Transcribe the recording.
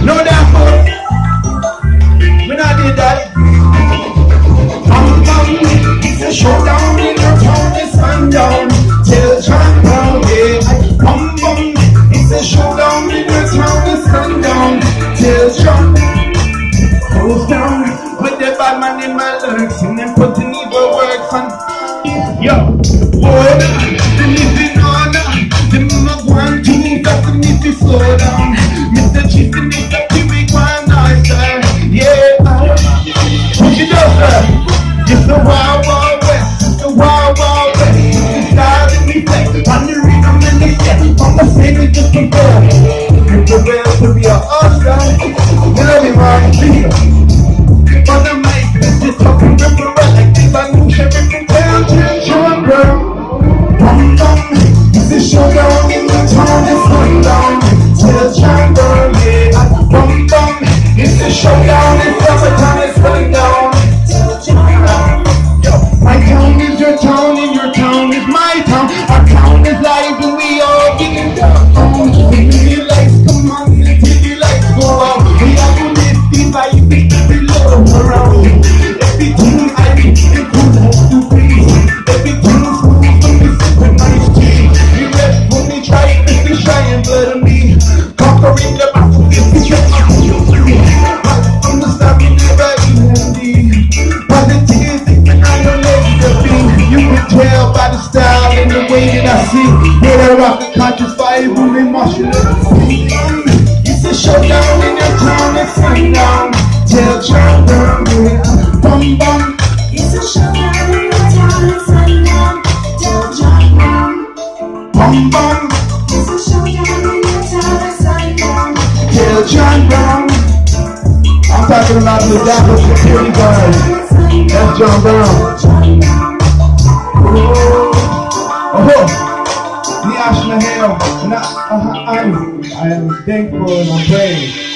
No that much. We not did that. It's a showdown in your town, it's sundown till sundown, yeah. Bum bum, it's a showdown in your town, it's sundown till sundown. Goes down with the bad man in my lyrics and then putting evil works on. Yo, boy, the living on, the mama one, two, got to need to slow down. Mr. Chief in this up, you make one nice, yeah. Push it up, it's the wild, wild west, it's the wild, wild west. It's style in me flex, on the rhythm and the step, on the same with just a girl. It's the real to be a Oscar, you know me, man, feel. On the mic, just talking ripper like this, I knew she ripping down to the drum, girl. Bum bum, it's a showdown in the town, it's sundown till jungle, yeah. Bum bum, it's a showdown in summertime, it's sundown till jungle. Yo, my town is your town, and your town is my town. Our town is live, and we all getting down. When the lights come on, until the lights go out, we are gonna live these life, we love around. Everything I do, it could have to be. Everything's smooth when we sip a nice tea. We rest when we try it, if we shy and blood of me. Conquering the battle, if we try to understand me, never even be. Positive, thinking I don't let it be. You can tell by the style and the way that I see. Where I rock a conscious fire, moving martial arts. It's a showdown in your town, it's sundown till jungle, yeah. Bum bum, It's a showdown in your town, it's sundown till jungle. bum bum, It's a showdown in your town, it's sundown till jungle. I'm talking about the Dapper security guard. That's John Brown. Oh, me ask my hell, and I am thankful and I'm praying.